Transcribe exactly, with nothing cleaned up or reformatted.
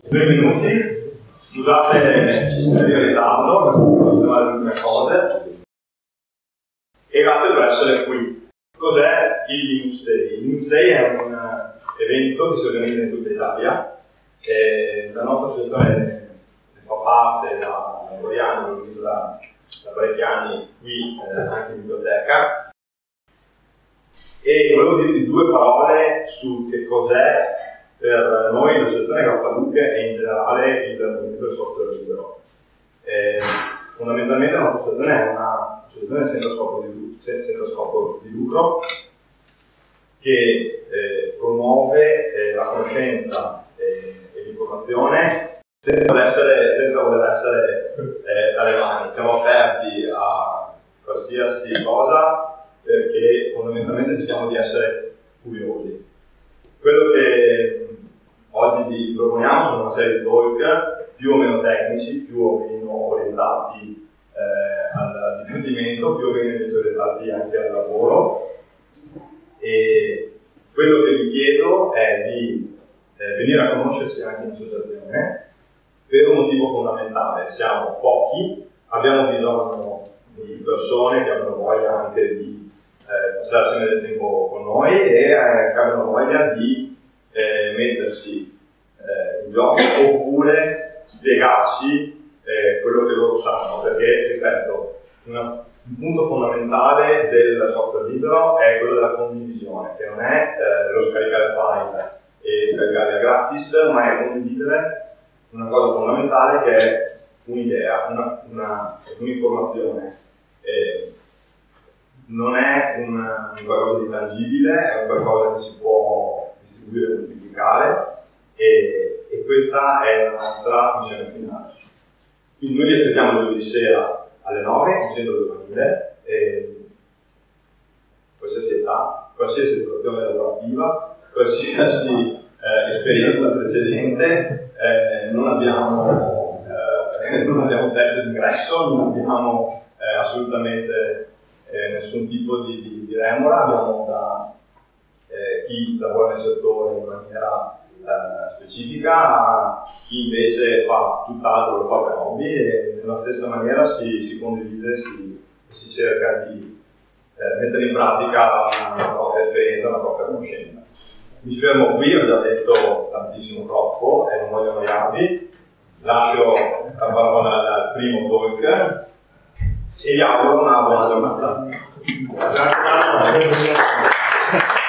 Benvenuti, scusate il ritardo, devo sistemare le ultime cose e grazie per essere qui. Cos'è il Linux Day? Il Linux Day è un evento che si organizza in tutta Italia e la nostra associazione ne fa parte da vari anni, lo organizza da, da parecchi anni qui eh, anche in biblioteca. E volevo dirvi due parole su che cos'è per noi l'associazione Grappaluche e in generale il movimento del software libero. Eh, fondamentalmente la nostra associazione è una associazione senza scopo di, senza scopo di lucro che eh, promuove eh, la conoscenza e, e l'informazione senza voler essere, senza voler essere eh, talebani. Siamo aperti a qualsiasi cosa perché fondamentalmente cerchiamo di essere curiosi. Quello che oggi vi proponiamo sono una serie di talk più o meno tecnici, più o meno orientati eh, al divertimento, più o meno invece orientati anche al lavoro. E quello che vi chiedo è di eh, venire a conoscerci anche in associazione per un motivo fondamentale. Siamo pochi, abbiamo bisogno di persone che abbiano voglia anche di Eh, passarci del tempo con noi e eh, che abbiano voglia di eh, mettersi eh, in gioco oppure spiegarci eh, quello che loro sanno, perché, ripeto, una, un punto fondamentale del software libero è quello della condivisione, che non è eh, lo scaricare file e scaricarli gratis, ma è condividere una cosa fondamentale che è un'idea, una, una, un'informazione. Eh, non è un, un qualcosa di tangibile, è un qualcosa che si può distribuire e moltiplicare e, e questa è la nostra missione finale. Quindi noi vi aspettiamo giovedì sera alle nove in centro giovanile, e qualsiasi età, qualsiasi situazione lavorativa, qualsiasi eh, esperienza precedente, eh, non abbiamo, eh, non abbiamo test d'ingresso, non abbiamo eh, assolutamente Eh, nessun tipo di, di, di remora, abbiamo da eh, chi lavora nel settore in maniera eh, specifica a chi invece fa tutt'altro, lo fa per hobby e nella stessa maniera si, si condivide, si, si cerca di eh, mettere in pratica una, una propria esperienza, una propria conoscenza. Mi fermo qui, ho già detto tantissimo troppo e non voglio annoiarvi, lascio la parola al primo talk e vi auguro una buona giornata. Grazie.